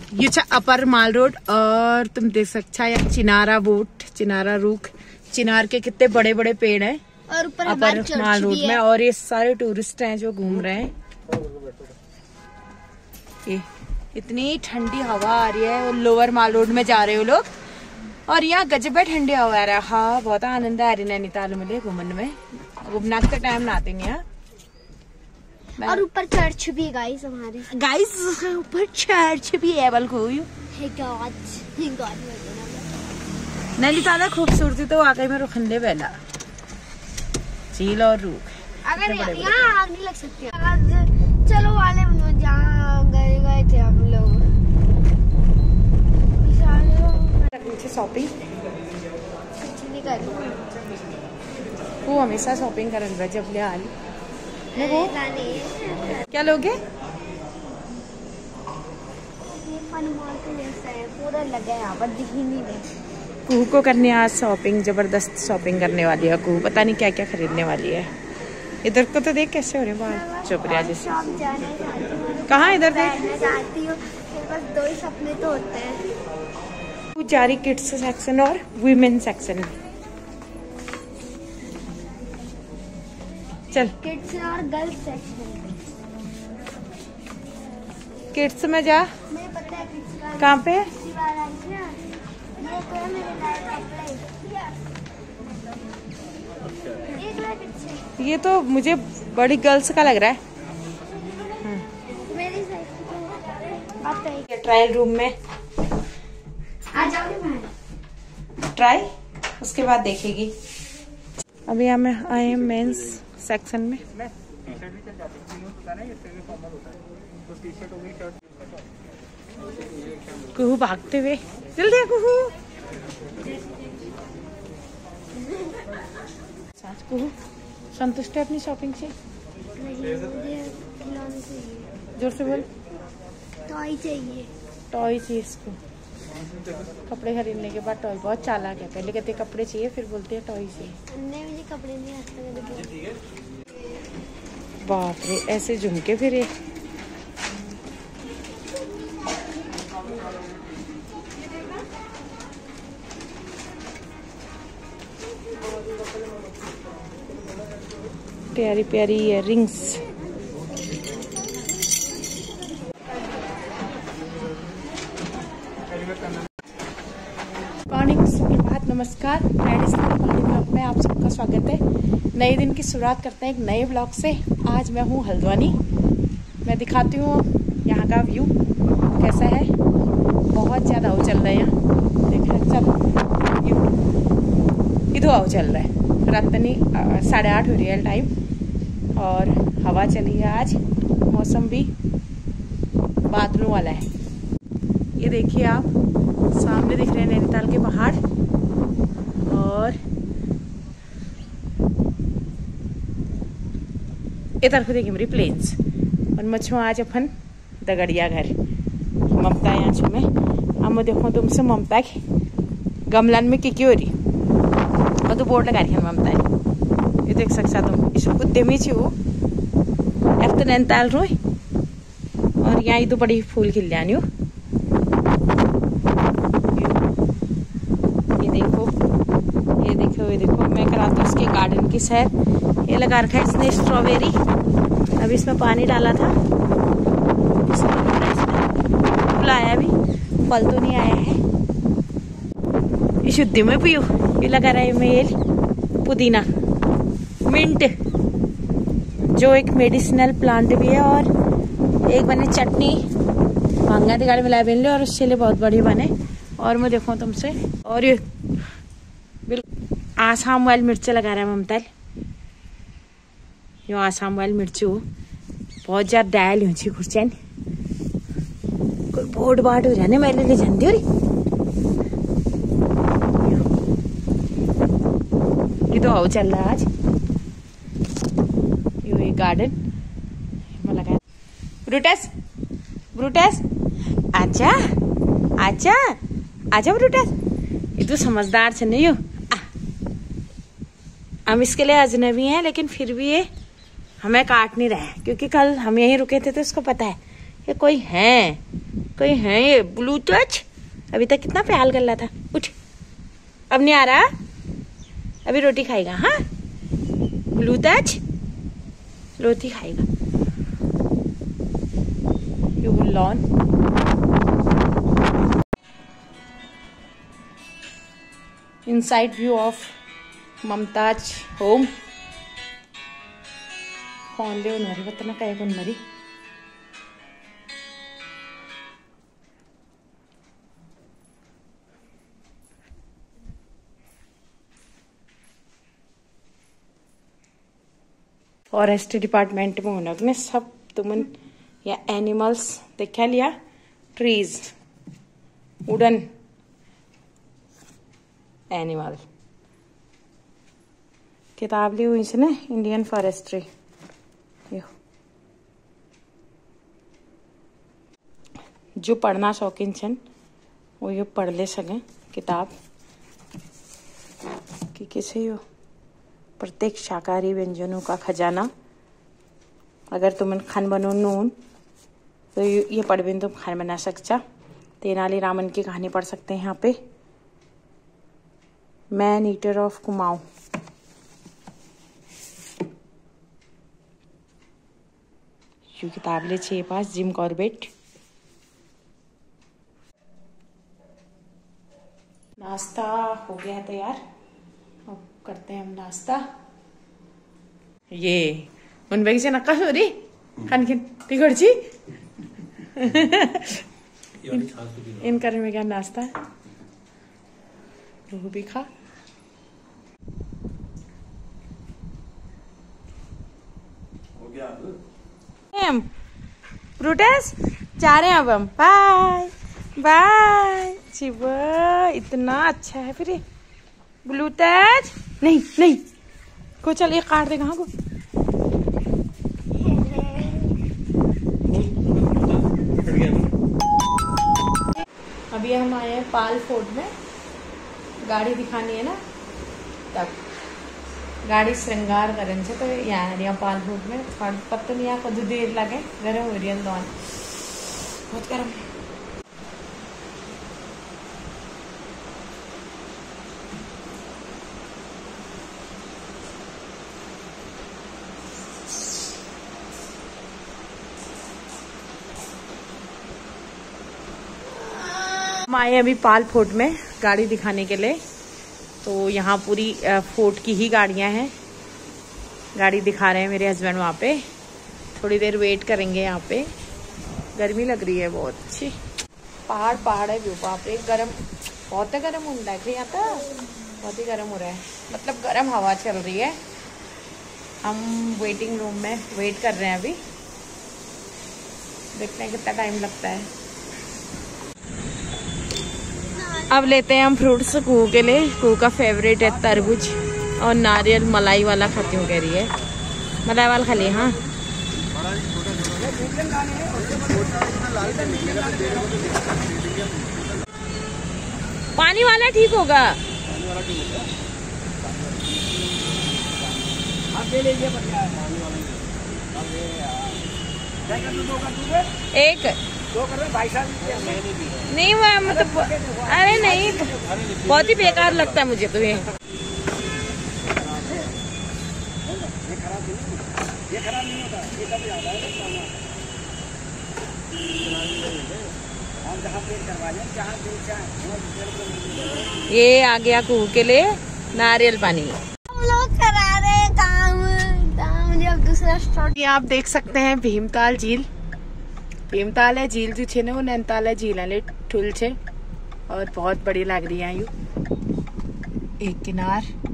ये अपर माल रोड और तुम देख सकते हो यहाँ चिनारा बोट, चिनारा रूख, चिनार के कितने बड़े बड़े पेड़ हैं और ऊपर अपर माल रोड में। और ये सारे टूरिस्ट हैं जो घूम रहे हैं। ये इतनी ठंडी हवा आ रही है और लोअर माल रोड में जा रहे हो लोग और यहाँ गजब ठंडी हवा आ रहा है। हाँ बहुत आनंद आ रही है नैनीताल में घूमने में। घूमना के टाइम नाते नहीं है। और ऊपर चर्च भी है गाइस हमारे। गाइस ऊपर चर्च भी है बल्कि नैनीताल खूबसूरती तो वाकई में रुखंडे बेला झील और रूख। अगर यहाँ आग नहीं लग सकती। चलो वाले जहाँ गए थे हम लोग शॉपिंग कर वो हमेशा शॉपिंग करन जब ले आली वो क्या लोगे पूरा लगा है यहाँ पर दिख ही नहीं रहा। कुहू को करने आज शॉपिंग, जबरदस्त शॉपिंग करने वाली है कुहू। पता नहीं क्या क्या खरीदने वाली है। इधर को तो देख कैसे हो रहे बाल चोपड़िया जैसे। कहाँ इधर देख बस 2 ही सपने तो होते हैं। जारी किड्स सेक्शन और वुमेन सेक्शन। चल किड्स और गर्ल्स सेक्शन। किड्स में जा। मुझे पता है किड्स का कहाँ पे? ये तो मुझे बड़ी गर्ल्स का लग रहा है। मेरी ट्रायल रूम में आ जाओगे ट्राई, उसके बाद देखेगी। अभी हम आए मेंस सेक्शन में। कुहू भागते हुए जल्दी कुहू। कुहू संतुष्ट है अपनी शॉपिंग से? जोर से बोल। टॉय चाहिए। टॉय चाहिए इसको। कपड़े खरीदने के बाद टॉय बहुत चालाक है। पहले कहते कपड़े चाहिए फिर बोलते हैं टॉय चाहिए। मुझे कपड़े नहीं आते। बाप रे ऐसे झुमके फिरे। प्यारी प्यारी इयररिंग्स। मॉर्निंग, सुप्रभात, नमस्कार। ब्लॉग में आप सबका स्वागत है। नए दिन की शुरुआत करते हैं एक नए ब्लॉग से। आज मैं हूँ हल्द्वानी। मैं दिखाती हूँ यहाँ का व्यू कैसा है। बहुत ज़्यादा हवा चल रहा है यहाँ। देख रहे सब इधर हवा चल रहा है। रात नहीं 8:30 हो रही है टाइम और हवा चली है। आज मौसम भी बादलों वाला है। ये देखिए आप सामने दिख रहे हैं नैनीताल के पहाड़ और ये तरफ देखिए मेरी प्लेन्स और मच्छो। आज अपन दगड़िया घर ममता यहाँ छो में हम देखो तुमसे ममता की गमलन में की हो रही और तो बोर्ड लगा रही है ममता ने। ये देख सकता तुम इस उद्यमी छी हो एक तो नैनीताल रोई और यहाँ तो बड़ी फूल खिल जानी हो। ये देखो मैं कराती हूँ इसके गार्डन की सैर। ये लगा रखा है इसने स्ट्रॉबेरी। अभी इसमें पानी डाला था। फूल आया भी, फल तो नहीं आया है। ये शुद्धि में पियो। ये लगा रहा है मेल पुदीना मिंट जो एक मेडिसिनल प्लांट भी है। और एक बने चटनी भांगा दिगाड़ी मिला बन ले और उसके लिए बहुत बड़ी बने। और मैं देखूँ तुमसे और ये बिल्कुल आसाम वाली मिर्च लगा रहा है ममता। यो आसाम वाली मिर्च हो बहुत ज्यादा डायल हो खुर्चैन कोई बोट बाट हो जाने मैं ले जानती हो रही। ये तो आओ चल रहा है आज। ये गार्डन लगा ब्रूटस ब्रूटस आजा आजा आजा ब्रूटस। ये तो समझदार से नहीं हो। हम इसके लिए अजनबी हैं लेकिन फिर भी ये हमें काट नहीं रहा है क्योंकि कल हम यहीं रुके थे तो इसको पता है ये कोई है कोई है ये ब्लू टच? अभी तक कितना प्यार कर रहा था। उठ, अब नहीं आ रहा, अभी रोटी खाएगा। हाँ ब्लू टच रोटी खाएगा। You will learn. Inside view of Mumtaz home. कौन ले उन्हारी बतना कहे कौन मरी। फॉरेस्ट डिपार्टमेंट में होना ने सब तुमन या एनिमल्स देखा लिया। Trees, wooden animal. किताब ली हुई से ना इंडियन फॉरेस्ट्री। जो पढ़ना शौकीन छन वो ये पढ़ ले सके किताब कि किसे हो प्रत्येक शाकाहारी व्यंजनों का खजाना। अगर तुम खान बनो नून तो ये पढ़ भी तुम खान बना सकता। तेनाली रामन की कहानी पढ़ सकते हैं यहाँ पे। Man eater of Kumaon. ये किताब ले छे पास जिम कॉर्बेट। नाश्ता हो गया है तैयार। अब करते हैं हम नाश्ता। ये मन भाई से नक्का हो रही खान खिन टिकट जी। इन करने में क्या नाश्ता है। रूह भी खा। हम ब्रूटस जा रहे हैं अब हम। Bye bye. शिवा इतना अच्छा है फिर ये ब्लू टच। नहीं नहीं को चल ये काट दे कहाँ को। अभी हम आए हैं पाल फोर्ट में। गाड़ी दिखानी है ना तब गाड़ी श्रृंगार करन से तो यहाँ पाल फोर्ट में पत्ता नहीं यहाँ कदू देर लगे। गर्म हो रही है दौन बहुत गर्म है। हम आए अभी पाल फोर्ट में गाड़ी दिखाने के लिए। तो यहाँ पूरी फोर्ट की ही गाड़ियाँ हैं। गाड़ी दिखा रहे हैं मेरे हस्बैंड वहाँ पे। थोड़ी देर वेट करेंगे यहाँ पे। गर्मी लग रही है बहुत अच्छी। पहाड़ पहाड़ है व्यू। वहाँ पे गर्म बहुत है। गर्म होता है यहाँ तो बहुत ही गर्म हो रहा है। मतलब गर्म हवा चल रही है। हम वेटिंग रूम में वेट कर रहे हैं अभी। देखते हैं कितना टाइम लगता है। अब लेते हैं हम फ्रूट्स कुहू के लिए। कुहू का फेवरेट है तरबूज और नारियल। मलाई वाला खाती हूँ कह रही है। मलाई वाला खा ली। हाँ पानी वाला ठीक होगा। एक नहीं मतलब अरे नहीं बहुत ही बेकार लगता है मुझे तो ये खराब नहीं होता। ये आ गया कुहू के लिए नारियल पानी। हम लोग करा रहे हैं काम जब दूसरा स्टार्ट। ये आप देख सकते हैं भीमताल झील। भीमताल है झील जो छे वो नैनीताल है झील है ठुल छे और बहुत बड़ी लग रही है। यू एक किनार